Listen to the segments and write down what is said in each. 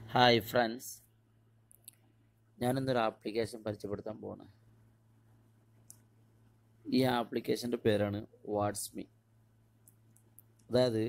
Hi friends, ഞാനിന്നൊരു application പരിചയപ്പെടുത്താൻ പോവാണ്. ഈ ആപ്ലിക്കേഷൻ്റെ പേരാണ് വാട്സ്മി. അതായത്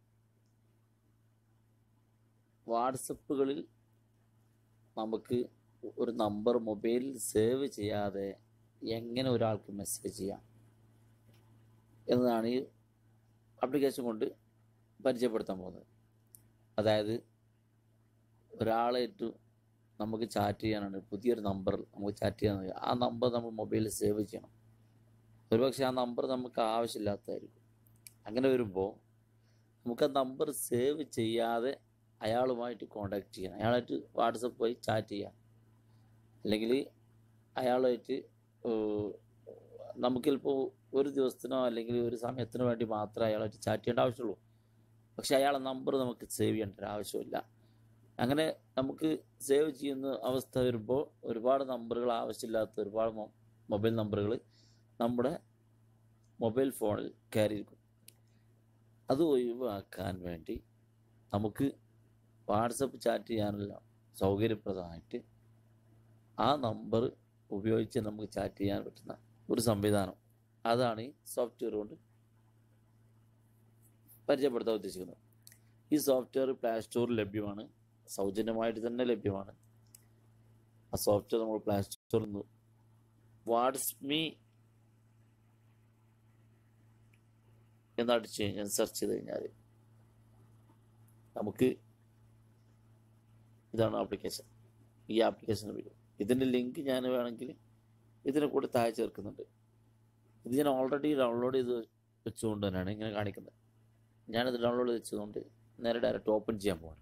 വാട്സപ്പുകളിൽ നമുക്ക് ഒരു നമ്പർ മൊബൈലിൽ സേവ് ചെയ്യാതെ എങ്ങനെ ഒരാൾക്ക് മെസ്സേജ് ചെയ്യാം എന്നതാണ് ഈ ആപ്ലിക്കേഷൻ കൊണ്ട് പരിചയപ്പെടുത്താൻ പോകുന്നത്. അതായത് ഒരാളായിട്ട് നമുക്ക് ചാറ്റ് ചെയ്യാനാണ്, പുതിയൊരു നമ്പറിൽ നമുക്ക് ചാറ്റ് ചെയ്യാൻ, ആ നമ്പർ നമ്മൾ മൊബൈലിൽ സേവ് ചെയ്യണം. ഒരുപക്ഷെ ആ നമ്പർ നമുക്ക് ആവശ്യമില്ലാത്തതായിരിക്കും. അങ്ങനെ വരുമ്പോൾ നമുക്ക് ആ നമ്പർ സേവ് ചെയ്യാതെ അയാളുമായിട്ട് കോണ്ടാക്ട് ചെയ്യാം, അയാളായിട്ട് വാട്സപ്പ് വഴി ചാറ്റ് ചെയ്യാം. അല്ലെങ്കിൽ അയാളുമായിട്ട് നമുക്കിപ്പോൾ ഒരു ദിവസത്തിനോ അല്ലെങ്കിൽ ഒരു സമയത്തിനോ വേണ്ടി മാത്രമേ അയാളായിട്ട് ചാറ്റ് ചെയ്യേണ്ട ആവശ്യമുള്ളൂ. പക്ഷേ അയാളെ നമ്പർ നമുക്ക് സേവ് ചെയ്യേണ്ട ഒരു ആവശ്യമില്ല. അങ്ങനെ നമുക്ക് സേവ് ചെയ്യുന്ന അവസ്ഥ വരുമ്പോൾ ഒരുപാട് നമ്പറുകൾ, ആവശ്യമില്ലാത്ത ഒരുപാട് മൊബൈൽ നമ്പറുകൾ നമ്മുടെ മൊബൈൽ ഫോണിൽ കയറിയിരിക്കും. അത് ഒഴിവാക്കാൻ വേണ്ടി നമുക്ക് വാട്സപ്പ് ചാറ്റ് ചെയ്യാനുള്ള സൗകര്യപ്രദമായിട്ട് ആ നമ്പർ ഉപയോഗിച്ച് നമുക്ക് ചാറ്റ് ചെയ്യാൻ പറ്റുന്ന ഒരു സംവിധാനം, അതാണ് ഈ സോഫ്റ്റ്വെയർ കൊണ്ട് പരിചയപ്പെടുത്താൻ ഉദ്ദേശിക്കുന്നത്. ഈ സോഫ്റ്റ്വെയർ പ്ലേ സ്റ്റോറിൽ ലഭ്യമാണ്, സൗജന്യമായിട്ട് തന്നെ ലഭ്യമാണ്. ആ സോഫ്റ്റ്വെയർ നമ്മൾ പ്ലേ സ്റ്റോറിൽ നിന്ന് വാട്സ്മി എന്നടിച്ച് കഴിഞ്ഞാൽ, സെർച്ച് ചെയ്ത് കഴിഞ്ഞാൽ നമുക്ക് ഇതാണ് ആപ്ലിക്കേഷൻ. ഈ ആപ്ലിക്കേഷൻ വരും. ഇതിൻ്റെ ലിങ്ക് ഞാൻ വേണമെങ്കിൽ ഇതിനെ കൂടെ താഴെ ചേർക്കുന്നുണ്ട്. ഇത് ഞാൻ ഓൾറെഡി ഡൗൺലോഡ് ചെയ്ത് വെച്ചുകൊണ്ട് തന്നെയാണ് ഇങ്ങനെ കാണിക്കുന്നത്. ഞാനിത് ഡൗൺലോഡ് വെച്ചതുകൊണ്ട് നേരെ ഡയറക്റ്റ് ഓപ്പൺ ചെയ്യാൻ പോവാണ്.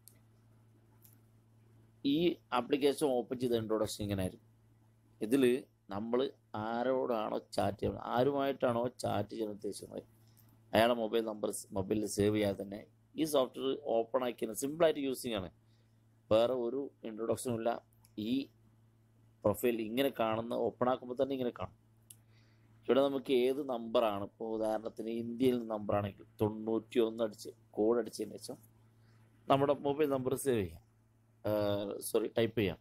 ഈ ആപ്ലിക്കേഷൻ ഓപ്പൺ ചെയ്ത ഇൻട്രൊഡക്ഷൻ ഇങ്ങനെ ആയിരിക്കും. ഇതിൽ നമ്മൾ ആരോടാണോ ചാറ്റ് ചെയ്യുന്നത്, ആരുമായിട്ടാണോ ചാറ്റ് ചെയ്യാൻ ഉദ്ദേശിക്കുന്നത്, അയാളെ മൊബൈൽ നമ്പർ മൊബൈലിൽ സേവ് ചെയ്യാതെ തന്നെ ഈ സോഫ്റ്റ്വെയർ ഓപ്പൺ ആക്കിയത് സിമ്പിളായിട്ട് യൂസിങ് ആണ്. വേറെ ഒരു ഇൻട്രൊഡക്ഷനും ഇല്ല. ഈ പ്രൊഫൈൽ ഇങ്ങനെ കാണുന്ന, ഓപ്പൺ ആക്കുമ്പോൾ തന്നെ ഇങ്ങനെ കാണും. ഇവിടെ നമുക്ക് ഏത് നമ്പറാണ്, ഇപ്പോൾ ഉദാഹരണത്തിന് ഇന്ത്യയിൽ നമ്പറാണെങ്കിൽ 91 അടിച്ച് കോഡ് അടിച്ചതിന് ശേഷം നമ്മുടെ മൊബൈൽ നമ്പർ സേവ് ചെയ്യാം, ടൈപ്പ് ചെയ്യാം.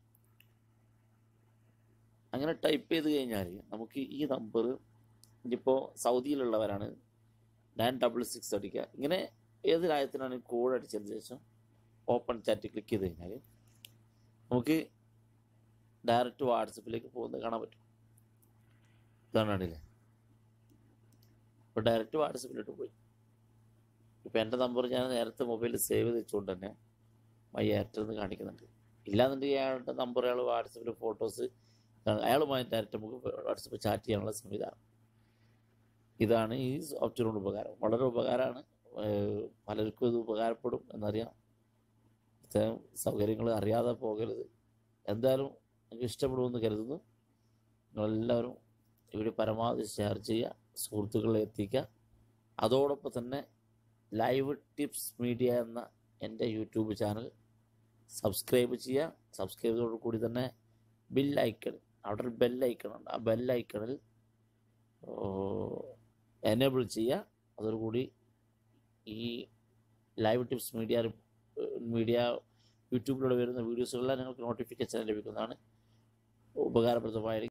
അങ്ങനെ ടൈപ്പ് ചെയ്ത് കഴിഞ്ഞാൽ നമുക്ക് ഈ നമ്പർ, ഇനിയിപ്പോൾ സൗദിയിലുള്ളവരാണ് 966 അടിക്കുക. ഇങ്ങനെ ഏത് രാജ്യത്തിനാണ് കോഡ് അടിച്ചതിന് ശേഷം ഓപ്പൺ ചാറ്റ് ക്ലിക്ക് ചെയ്ത് കഴിഞ്ഞാൽ നമുക്ക് ഡയറക്റ്റ് വാട്സപ്പിലേക്ക് പോകുന്നത് കാണാൻ പറ്റും. ഇതാണ് കണ്ടില്ലേ, ഇപ്പോൾ ഡയറക്റ്റ് വാട്സപ്പിലോട്ട് പോയി. ഇപ്പോൾ എൻ്റെ നമ്പർ ഞാൻ നേരത്തെ മൊബൈലിൽ സേവ് ചെയ്ത് വെച്ചുകൊണ്ട് തന്നെ മൈ എയർടെൽ എന്ന് കാണിക്കുന്നുണ്ട്. ഇല്ലാന്നുണ്ടെങ്കിൽ അയാളുടെ നമ്പർ അയാൾ വാട്സപ്പിൽ ഫോട്ടോസ്, അയാളുമായി ഡയറക്റ്റ് നമുക്ക് വാട്സപ്പ് ചാറ്റ് ചെയ്യാനുള്ള സംവിധാനം. ഇതാണ് ഈ സോഫ്റ്റ്വെയർ കൊണ്ട് ഉപകാരം. വളരെ ഉപകാരമാണ്. പലർക്കും ഇത് ഉപകാരപ്പെടും എന്നറിയാം. ഇത്തരം സൗകര്യങ്ങൾ അറിയാതെ പോകരുത്. എന്തായാലും എനിക്ക് ഇഷ്ടപ്പെടുമെന്ന് കരുതുന്നു. നിങ്ങളെല്ലാവരും ഇവിടെ പരമാവധി ഷെയർ ചെയ്യുക, സുഹൃത്തുക്കളെ എത്തിക്കുക. അതോടൊപ്പം തന്നെ ലൈവ് ടിപ്സ് മീഡിയ എന്ന എൻ്റെ യൂട്യൂബ് ചാനൽ സബ്സ്ക്രൈബ് ചെയ്യുക. സബ്സ്ക്രൈബ് ചെയ്തതോടുകൂടി തന്നെ ബെല്ലൈക്കൺ, അവിടെ ഒരു ബെല്ലൈക്കണുണ്ട്, ആ ബെല്ലൈക്കണിൽ എനേബിൾ ചെയ്യുക. അതോടുകൂടി ഈ ലൈവ് ടിപ്സ് മീഡിയ യൂട്യൂബിലൂടെ വരുന്ന വീഡിയോസുകളെല്ലാം നിങ്ങൾക്ക് നോട്ടിഫിക്കേഷൻ ലഭിക്കുന്നതാണ്. ഉപകാരപ്രദമായി.